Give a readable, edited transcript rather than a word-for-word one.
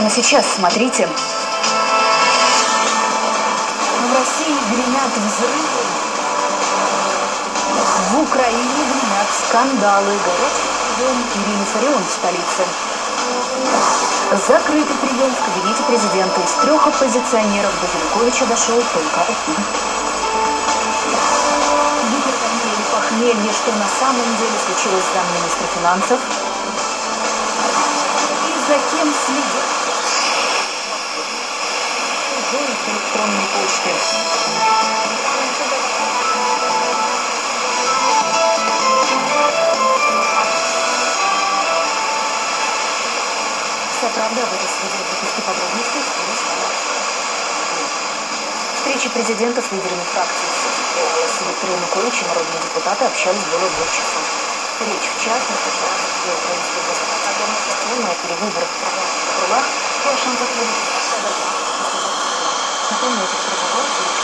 прямо сейчас, смотрите. В России гремят взрывы. В Украине гремят скандалы. Горячий прием Ирины Фарион в столице. Закрытый прием в кабинете президента. Из 3 оппозиционеров до Януковича дошел только один. Гипертония или похмелье, что на самом деле случилось с замминистра финансов? И за кем следят? Электронной почты. Вся правда об этой среде выпуске подробностей скоро стала. Встречи президентов с лидерами фракций с Виктором Януковичем народные депутаты общались более 2 часов. Речь в частности о украинских государственных о перевыборах в правых округах Порошенко следует. Напомню, этот переговор